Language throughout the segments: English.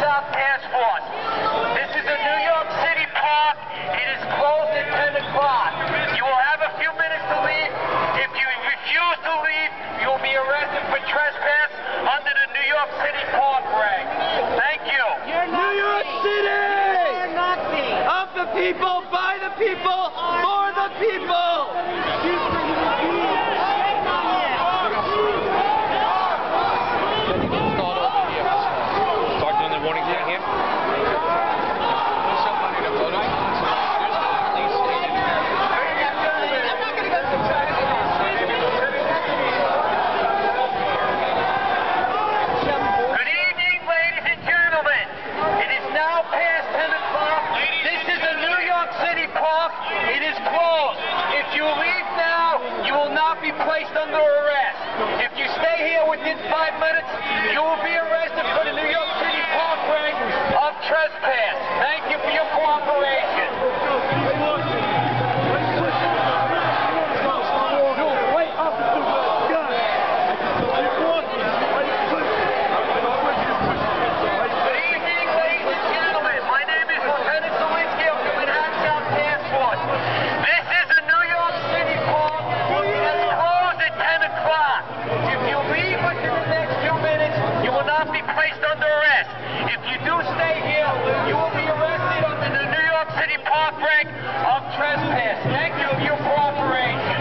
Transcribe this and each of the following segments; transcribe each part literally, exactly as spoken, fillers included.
South Task Force. This is a New York City park. It is closed at ten o'clock. You will have a few minutes to leave. If you refuse to leave, you will be arrested for trespass under the New York City Park Reg. Thank you. You're New York City! You're nothing. Of the people, by the people, for the people! It is closed. If you leave now, you will not be placed under arrest. If you stay here within five minutes, you will be arrested for the New York City Park Reg of trespass. Thank you for your cooperation. Be placed under arrest. If you do stay here, you will be arrested under the New York City Park Reg of trespass. Thank you for your cooperation.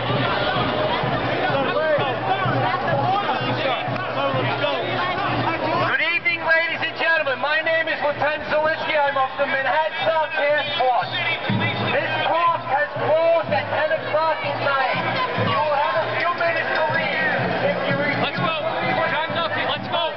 Good evening, ladies and gentlemen. My name is Lieutenant Zelinsky. I'm of the Manhattan South Task Force. This park has closed at ten o'clock at night. You will have a few minutes to leave. If you refuse, let's go. John Duffy, let's go.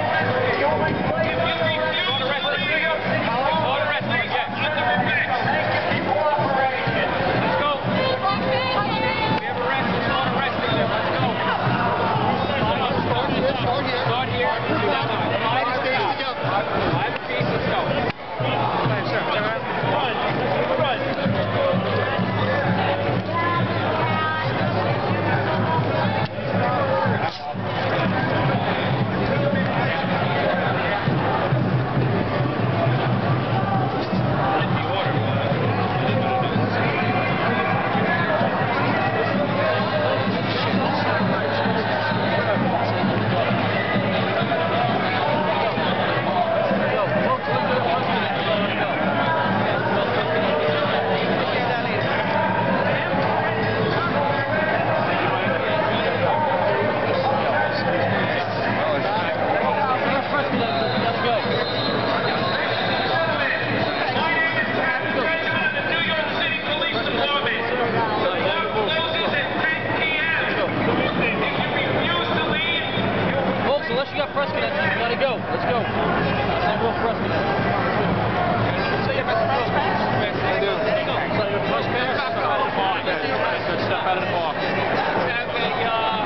Press connection, you gotta go. Let's go. It's not real press connection. So you have a trespass? I do. So you have a trespass? Step out of the park. Good, step out of the park. Have a, uh...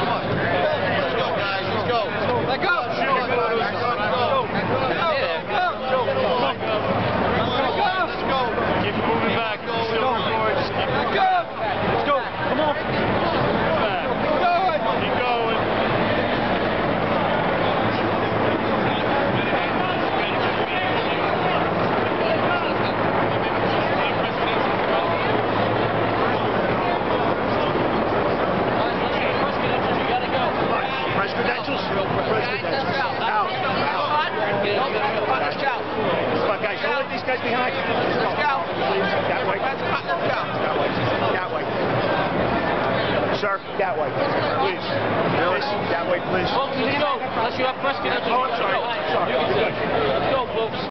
Let go! Let go! guys behind. Let's go. Please, that way. Let's go. That way. That way. Sir, that way. Please. That way, please. Folks, let's go. Unless you have questions. Oh, I'm sorry.